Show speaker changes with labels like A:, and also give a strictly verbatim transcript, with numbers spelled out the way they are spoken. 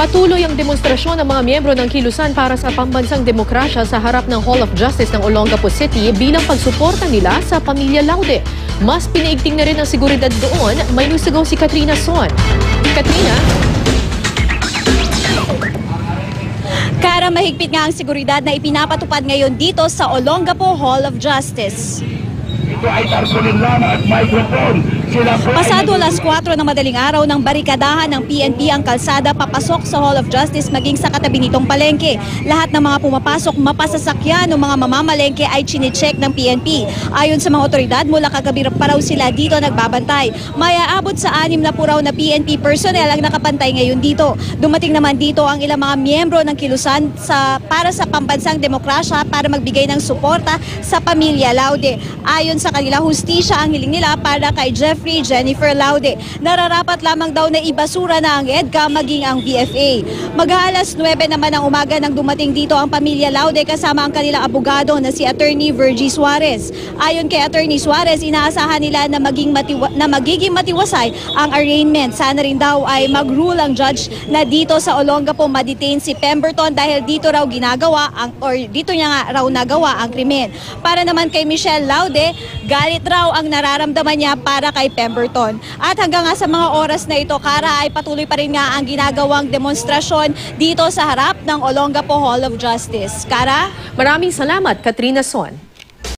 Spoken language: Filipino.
A: Patuloy ang demonstrasyon ng mga miyembro ng Kilusan para sa pambansang demokrasya sa harap ng Hall of Justice ng Olongapo City bilang pagsuporta nila sa pamilya Laude. Mas pinaigting na rin ang seguridad doon. May nusigaw si Katrina Son. Katrina?
B: Kara, mahigpit nga ang seguridad na ipinapatupad ngayon dito sa Olongapo Hall of Justice.
C: Ito ay tarpaulin lang at microphone.
B: Pasado alas kwatro ng madaling araw ng barikadahan ng P N P ang kalsada papasok sa Hall of Justice maging sa katabi nitong palengke. Lahat ng mga pumapasok mapasasakyan ng mga mamamalengke ay chinecheck ng P N P. Ayon sa mga otoridad, mula kagabi pa raw sila dito nagbabantay. May aabot sa anim na puraw na P N P personnel ang nakapantay ngayon dito. Dumating naman dito ang ilang mga miyembro ng Kilusan sa, para sa pambansang demokrasya para magbigay ng suporta sa pamilya Laude. Ayon sa kanila, hustisya ang hiling nila para kay Jeffrey Jennifer Laude. Nararapat lamang daw na ibasura na ang EDCA maging ang V F A. Mag-aalas nuwebe naman ng umaga nang dumating dito ang pamilya Laude kasama ang kanilang abogado na si Attorney Virgie Suarez. Ayon kay Attorney Suarez, inaasahan nila na, maging matiwa, na magiging matiwasay ang arraignment. Sana rin daw ay mag-rule ang judge na dito sa Olongapo ma-detain si Pemberton dahil dito raw ginagawa ang, or dito niya nga raw nagawa ang krimen. Para naman kay Michelle Laude, galit raw ang nararamdaman niya para kay Pemberton. At hanggang nga sa mga oras na ito, Kara, ay patuloy pa rin nga ang ginagawang demonstrasyon dito sa harap ng Olongapo Hall of Justice. Kara?
A: Maraming salamat, Katrina Son.